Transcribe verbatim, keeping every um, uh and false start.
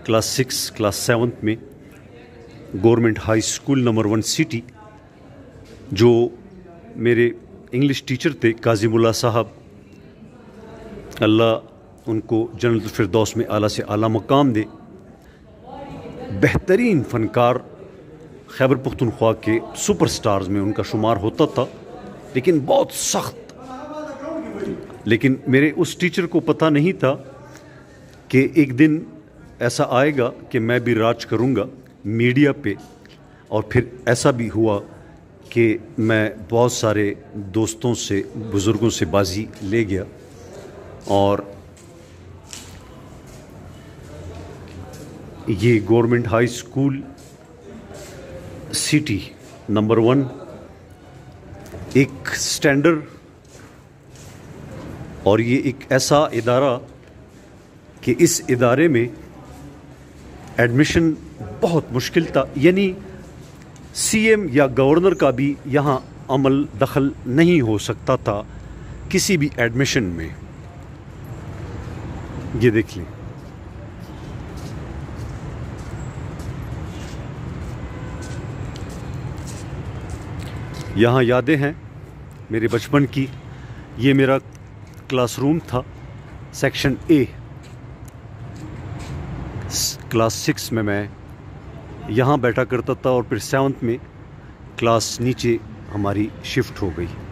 Class six class seventh में government high school number one city. जो मेरे English teacher थे काजिमुल्लाह साहब, अल्लाह उनको जन्नतुल फिरदौस में आला से आला मकाम दे। बेहतरीन फ़नकार खैबर पख्तूनख्वा के सुपरस्टार्स में उनका शुमार होता था, लेकिन बहुत सख्त। लेकिन मेरे उस टीचर को पता नहीं था कि एक दिन ऐसा आएगा कि मैं भी राज करूंगा मीडिया पे। और फिर ऐसा भी हुआ कि मैं बहुत सारे दोस्तों से, बुज़ुर्गों से बाजी ले गया। और ये government high school city number one एक स्टैंडर्ड, और ये एक ऐसा इदारा कि इस इदारे में एडमिशन बहुत मुश्किल था। यानी सीएम या गवर्नर का भी यहाँ अमल दखल नहीं हो सकता था किसी भी एडमिशन में। ये देख लें, यहाँ यादें हैं मेरे बचपन की। ये मेरा क्लासरूम था, सेक्शन ए। क्लास सिक्स में मैं यहाँ बैठा करता था और फिर सेवन्थ में क्लास नीचे हमारी शिफ्ट हो गई।